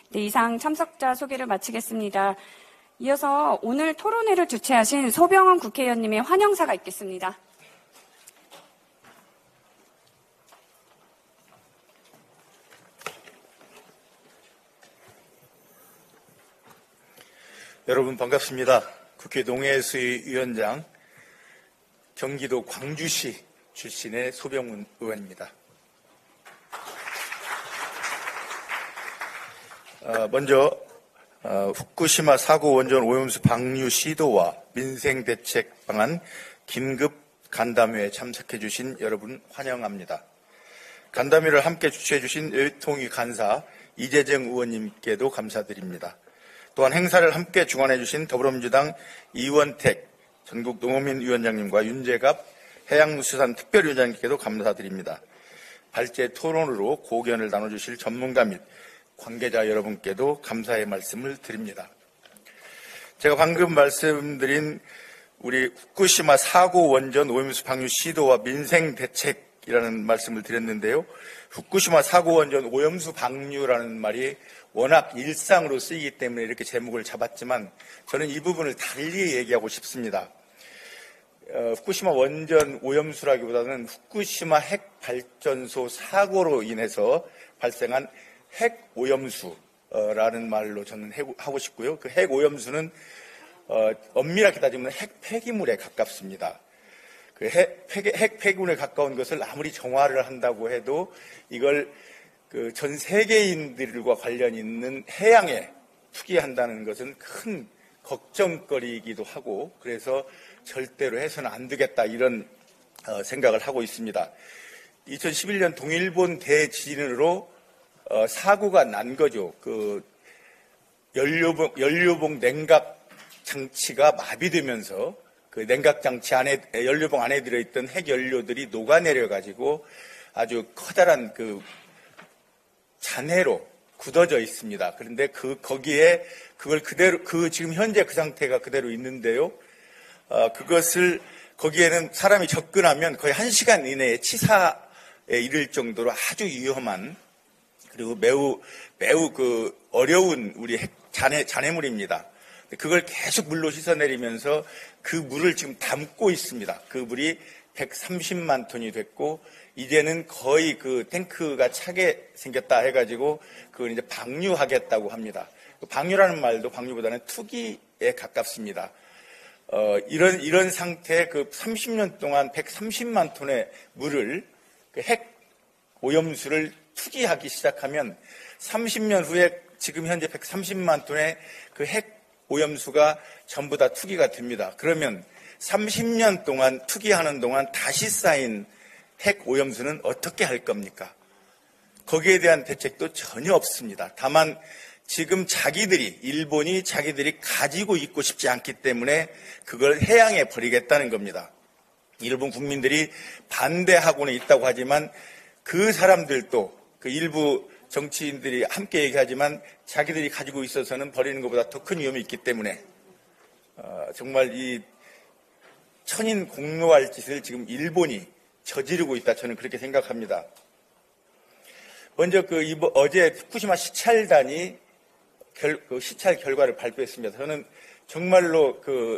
네, 이상 참석자 소개를 마치겠습니다. 이어서 오늘 토론회를 주최하신 소병헌 국회의원님의 환영사가 있겠습니다. 여러분 반갑습니다. 국회 농해수위 위원장, 경기도 광주시 출신의 소병헌 의원입니다. 먼저 후쿠시마 사고 원전 오염수 방류 시도와 민생대책 방안 긴급 간담회에 참석해 주신 여러분 환영합니다. 간담회를 함께 주최해 주신 외통위 간사 이재정 의원님께도 감사드립니다. 또한 행사를 함께 주관해 주신 더불어민주당 이원택 전국농어민위원장님과 윤재갑 해양수산특별위원장님께도 감사드립니다. 발제 토론으로 고견을 나눠주실 전문가 및 관계자 여러분께도 감사의 말씀을 드립니다. 제가 방금 말씀드린 우리 후쿠시마 사고 원전 오염수 방류 시도와 민생 대책이라는 말씀을 드렸는데요. 후쿠시마 사고 원전 오염수 방류라는 말이 워낙 일상으로 쓰이기 때문에 이렇게 제목을 잡았지만 저는 이 부분을 달리 얘기하고 싶습니다. 후쿠시마 원전 오염수라기보다는 후쿠시마 핵발전소 사고로 인해서 발생한 핵오염수라는 말로 저는 하고 싶고요. 그 핵오염수는 엄밀하게 따지면 핵폐기물에 가깝습니다. 그 핵폐기물에 가까운 것을 아무리 정화를 한다고 해도 이걸 그 전 세계인들과 관련 있는 해양에 투기한다는 것은 큰 걱정거리이기도 하고, 그래서 절대로 해서는 안 되겠다 이런 생각을 하고 있습니다. 2011년 동일본 대지진으로 사고가 난 거죠. 그 연료봉 냉각 장치가 마비되면서 그 냉각 장치 안에, 연료봉 안에 들어있던 핵연료들이 녹아내려 가지고 아주 커다란 그 잔해로 굳어져 있습니다. 그런데 거기에 그걸 그대로, 지금 현재 그 상태가 그대로 있는데요. 그것을 거기에는 사람이 접근하면 거의 1시간 이내에 치사에 이를 정도로 아주 위험한, 그리고 매우 그 어려운 우리 잔해물입니다. 그걸 계속 물로 씻어내리면서 그 물을 지금 담고 있습니다. 그 물이 130만 톤이 됐고, 이제는 거의 그 탱크가 차게 생겼다 해가지고 그걸 이제 방류하겠다고 합니다. 방류라는 말도 방류보다는 투기에 가깝습니다. 이런 상태에 그 30년 동안 130만 톤의 물을, 그 핵 오염수를 투기하기 시작하면 30년 후에 지금 현재 130만 톤의 그 핵 오염수가 전부 다 투기가 됩니다. 그러면 30년 동안 투기하는 동안 다시 쌓인 핵 오염수는 어떻게 할 겁니까? 거기에 대한 대책도 전혀 없습니다. 다만 지금 일본이 자기들이 가지고 있고 싶지 않기 때문에 그걸 해양에 버리겠다는 겁니다. 일본 국민들이 반대하고는 있다고 하지만 그 사람들도, 그 일부 정치인들이 함께 얘기하지만 자기들이 가지고 있어서는 버리는 것보다 더 큰 위험이 있기 때문에 정말 이 천인 공노할 짓을 지금 일본이 저지르고 있다, 저는 그렇게 생각합니다. 먼저 어제 후쿠시마 시찰단이 시찰 결과를 발표했습니다. 저는 정말로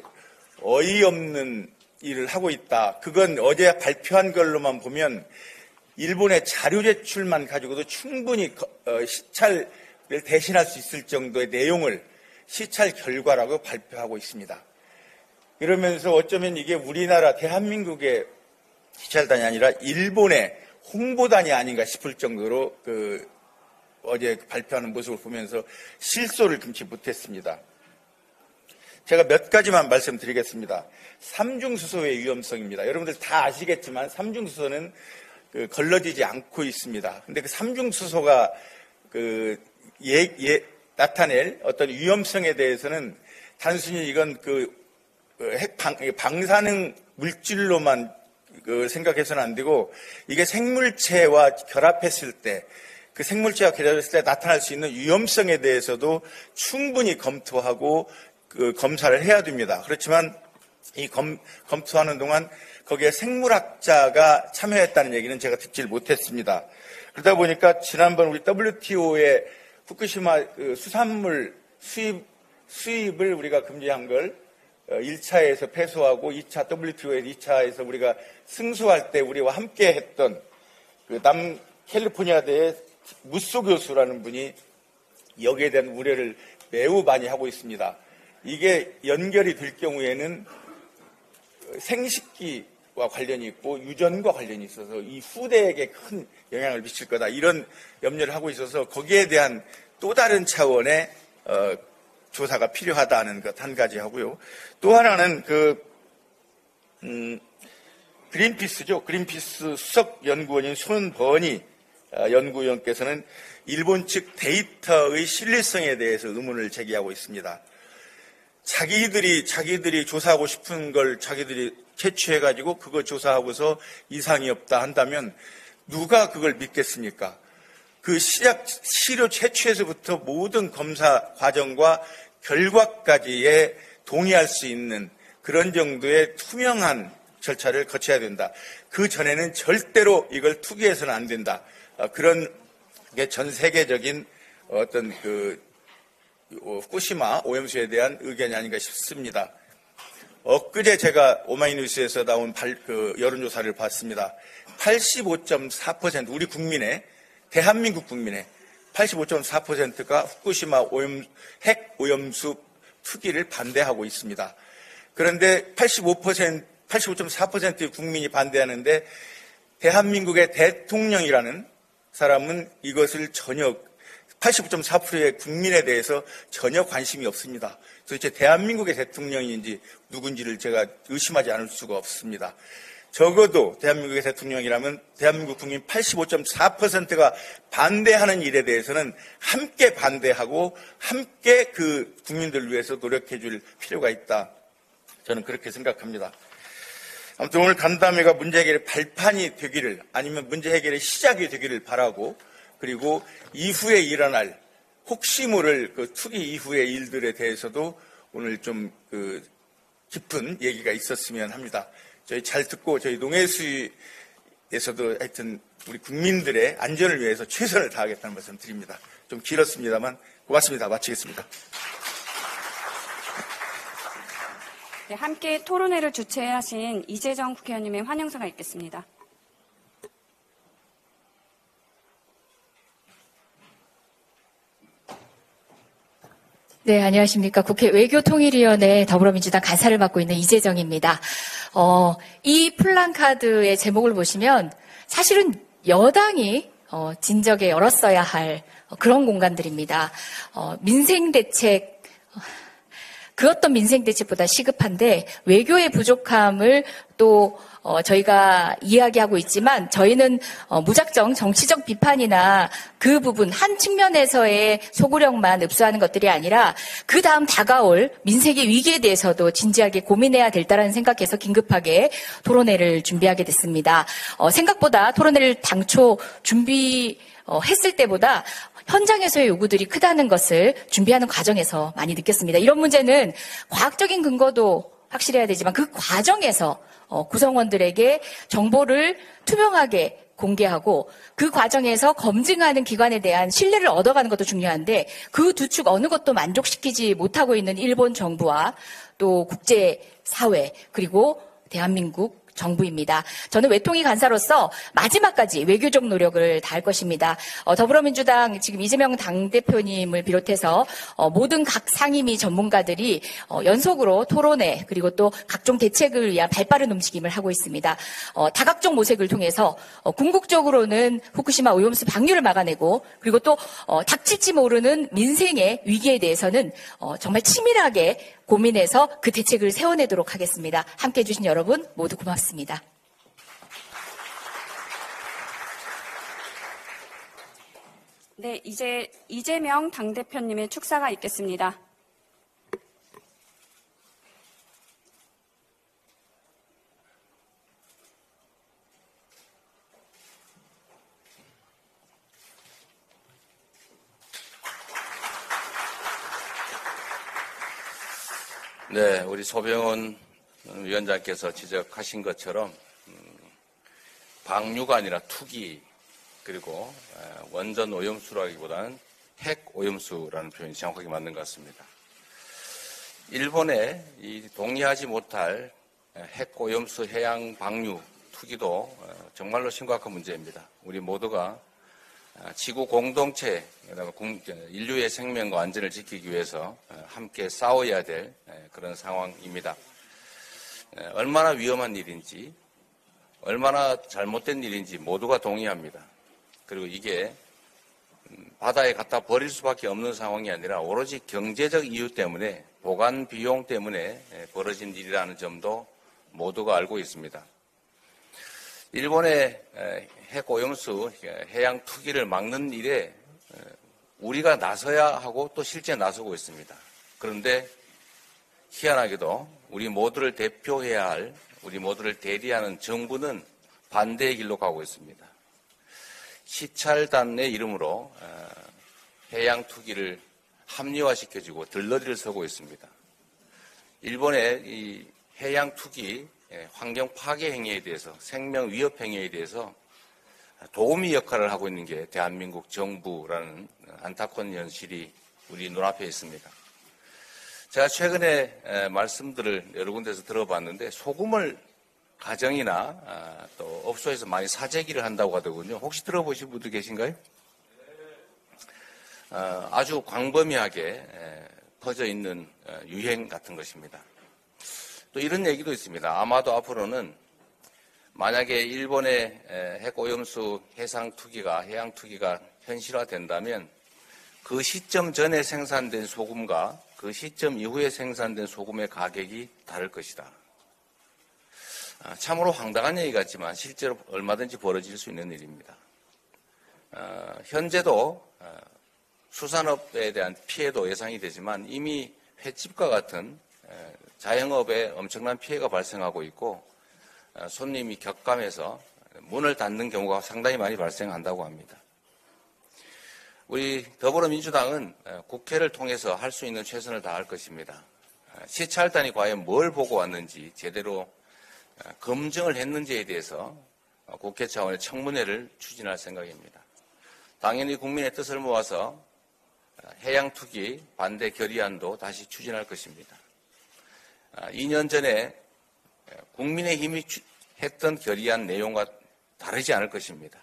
어이없는 일을 하고 있다. 그건 어제 발표한 걸로만 보면 일본의 자료 제출만 가지고도 충분히 시찰을 대신할 수 있을 정도의 내용을 시찰 결과라고 발표하고 있습니다. 이러면서 어쩌면 이게 우리나라 대한민국의 시찰단이 아니라 일본의 홍보단이 아닌가 싶을 정도로 어제 발표하는 모습을 보면서 실소를 금치 못했습니다. 제가 몇 가지만 말씀드리겠습니다. 삼중수소의 위험성입니다. 여러분들 다 아시겠지만 삼중수소는 걸러지지 않고 있습니다. 근데 그 삼중수소가 나타낼 어떤 위험성에 대해서는 단순히 이건 방사능 물질로만 생각해서는 안 되고, 이게 생물체와 결합했을 때, 그 생물체와 결합했을 때 나타날 수 있는 위험성에 대해서도 충분히 검토하고 검사를 해야 됩니다. 그렇지만 이 검토하는 동안 거기에 생물학자가 참여했다는 얘기는 제가 듣질 못했습니다. 그러다 보니까 지난번 우리 WTO의 후쿠시마 그 수산물 수입을 우리가 금지한 걸 1차에서 패소하고 2차 WTO에서 2차에서 우리가 승소할 때 우리와 함께 했던 그 캘리포니아대의 무쏘 교수라는 분이 여기에 대한 우려를 매우 많이 하고 있습니다. 이게 연결이 될 경우에는 생식기와 관련이 있고 유전과 관련이 있어서 이 후대에게 큰 영향을 미칠 거다. 이런 염려를 하고 있어서 거기에 대한 또 다른 차원의 조사가 필요하다는 것 한 가지 하고요. 또 하나는 그린피스죠. 그린피스 수석 연구원인 손버니 연구위원께서는 일본 측 데이터의 신뢰성에 대해서 의문을 제기하고 있습니다. 자기들이 조사하고 싶은 걸 자기들이 채취해가지고 그거 조사하고서 이상이 없다 한다면 누가 그걸 믿겠습니까? 그 시료 채취에서부터 모든 검사 과정과 결과까지에 동의할 수 있는 그런 정도의 투명한 절차를 거쳐야 된다. 그 전에는 절대로 이걸 투기해서는 안 된다. 그런 게 전 세계적인 어떤 후쿠시마 오염수에 대한 의견이 아닌가 싶습니다. 엊그제 제가 오마이뉴스에서 나온 여론조사를 봤습니다. 85.4% 우리 국민의 대한민국 국민의 85.4%가 후쿠시마 핵 오염수 투기를 반대하고 있습니다. 그런데 85.4%의 국민이 반대하는데 대한민국의 대통령이라는 사람은 이것을 전혀 85.4%의 국민에 대해서 전혀 관심이 없습니다. 도대체 대한민국의 대통령인지 누군지를 제가 의심하지 않을 수가 없습니다. 적어도 대한민국의 대통령이라면 대한민국 국민 85.4%가 반대하는 일에 대해서는 함께 반대하고 함께 그 국민들을 위해서 노력해 줄 필요가 있다. 저는 그렇게 생각합니다. 아무튼 오늘 간담회가 문제 해결의 발판이 되기를 아니면 문제 해결의 시작이 되기를 바라고 그리고 이후에 일어날 혹시 모를 그 투기 이후의 일들에 대해서도 오늘 좀 깊은 얘기가 있었으면 합니다. 저희 잘 듣고 저희 농해수에서도 하여튼 우리 국민들의 안전을 위해서 최선을 다하겠다는 말씀 드립니다. 좀 길었습니다만 고맙습니다. 마치겠습니다. 네, 함께 토론회를 주최하신 이재정 국회의원님의 환영사가 있겠습니다. 네, 안녕하십니까. 국회 외교통일위원회 더불어민주당 간사를 맡고 있는 이재정입니다. 이 플랜카드의 제목을 보시면 사실은 여당이 진작에 열었어야 할 그런 공간들입니다. 민생대책, 그 어떤 민생대책보다 시급한데 외교의 부족함을 또 저희가 이야기하고 있지만 저희는 무작정 정치적 비판이나 그 부분 한 측면에서의 소구력만 흡수하는 것들이 아니라 그 다음 다가올 민생의 위기에 대해서도 진지하게 고민해야 될다라는 생각해서 긴급하게 토론회를 준비하게 됐습니다. 생각보다 토론회를 당초 준비했을 때보다 현장에서의 요구들이 크다는 것을 준비하는 과정에서 많이 느꼈습니다. 이런 문제는 과학적인 근거도 확실해야 되지만 그 과정에서 구성원들에게 정보를 투명하게 공개하고 그 과정에서 검증하는 기관에 대한 신뢰를 얻어가는 것도 중요한데 그 두 축 어느 것도 만족시키지 못하고 있는 일본 정부와 또 국제사회 그리고 대한민국 정부입니다. 저는 외통위 간사로서 마지막까지 외교적 노력을 다할 것입니다. 더불어민주당 지금 이재명 당대표님을 비롯해서 모든 각 상임위 전문가들이 연속으로 토론회 그리고 또 각종 대책을 위한 발빠른 움직임을 하고 있습니다. 다각적 모색을 통해서 궁극적으로는 후쿠시마 오염수 방류를 막아내고 그리고 또 닥칠지 모르는 민생의 위기에 대해서는 정말 치밀하게 고민해서 그 대책을 세워내도록 하겠습니다. 함께해 주신 여러분 모두 고맙습니다. 네, 이제 이재명 당대표님의 축사가 있겠습니다. 네, 우리 소병원 위원장께서 지적하신 것처럼 방류가 아니라 투기 그리고 원전 오염수라기보다는 핵 오염수라는 표현이 정확하게 맞는 것 같습니다. 일본의 이 동의하지 못할 핵 오염수 해양 방류 투기도 정말로 심각한 문제입니다. 우리 모두가 지구 공동체, 인류의 생명과 안전을 지키기 위해서 함께 싸워야 될 그런 상황입니다. 얼마나 위험한 일인지, 얼마나 잘못된 일인지 모두가 동의합니다. 그리고 이게 바다에 갖다 버릴 수밖에 없는 상황이 아니라 오로지 경제적 이유 때문에, 보관 비용 때문에 벌어진 일이라는 점도 모두가 알고 있습니다. 일본의 핵 오염수 해양 투기를 막는 일에 우리가 나서야 하고 또 실제 나서고 있습니다. 그런데 희한하게도 우리 모두를 대표해야 할, 우리 모두를 대리하는 정부는 반대의 길로 가고 있습니다. 시찰단의 이름으로 해양 투기를 합리화시켜주고 들러리를 서고 있습니다. 일본의 이 해양 투기, 환경 파괴 행위에 대해서, 생명 위협 행위에 대해서 도우미 역할을 하고 있는 게 대한민국 정부라는 안타까운 현실이 우리 눈앞에 있습니다. 제가 최근에 말씀들을 여러 군데서 들어봤는데 소금을 가정이나 또 업소에서 많이 사재기를 한다고 하더군요. 혹시 들어보신 분들 계신가요? 아주 광범위하게 퍼져 있는 유행 같은 것입니다. 또 이런 얘기도 있습니다. 아마도 앞으로는 만약에 일본의 핵 오염수 해양 투기가 현실화된다면 그 시점 전에 생산된 소금과 그 시점 이후에 생산된 소금의 가격이 다를 것이다. 참으로 황당한 얘기 같지만 실제로 얼마든지 벌어질 수 있는 일입니다. 현재도 수산업에 대한 피해도 예상이 되지만 이미 횟집과 같은 자영업에 엄청난 피해가 발생하고 있고 손님이 격감해서 문을 닫는 경우가 상당히 많이 발생한다고 합니다. 우리 더불어민주당은 국회를 통해서 할 수 있는 최선을 다할 것입니다. 시찰단이 과연 뭘 보고 왔는지 제대로 검증을 했는지에 대해서 국회 차원의 청문회를 추진할 생각입니다. 당연히 국민의 뜻을 모아서 해양 투기 반대 결의안도 다시 추진할 것입니다. 2년 전에 국민의힘이 했던 결의안 내용과 다르지 않을 것입니다.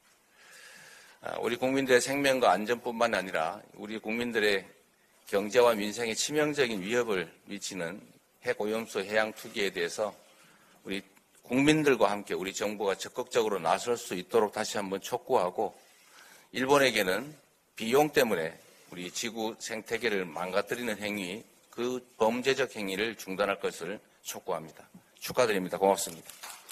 우리 국민들의 생명과 안전뿐만 아니라 우리 국민들의 경제와 민생에 치명적인 위협을 미치는 핵오염수 해양 투기에 대해서 우리 국민들과 함께 우리 정부가 적극적으로 나설 수 있도록 다시 한번 촉구하고 일본에게는 비용 때문에 우리 지구 생태계를 망가뜨리는 행위, 그 범죄적 행위를 중단할 것을 촉구합니다. 축하드립니다. 고맙습니다.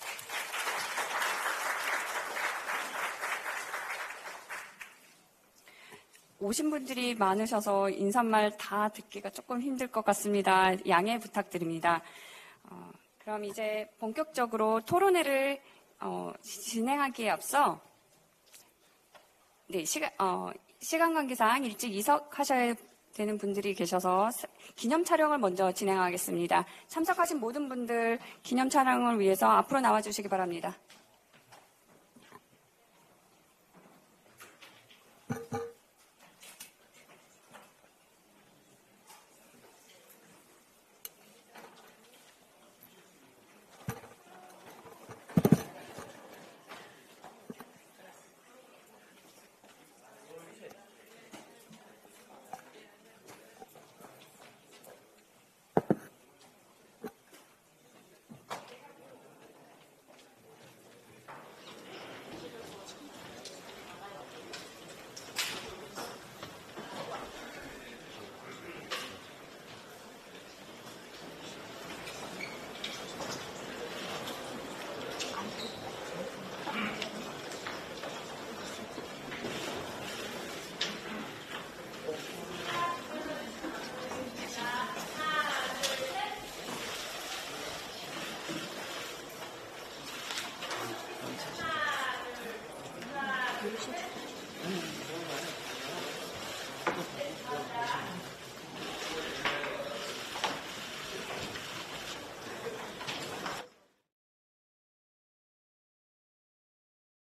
오신 분들이 많으셔서 인사말 다 듣기가 조금 힘들 것 같습니다. 양해 부탁드립니다. 그럼 이제 본격적으로 토론회를 진행하기에 앞서 시간 관계상 일찍 이석하셔야 되는 분들이 계셔서 기념 촬영을 먼저 진행하겠습니다. 참석하신 모든 분들 기념 촬영을 위해서 앞으로 나와주시기 바랍니다.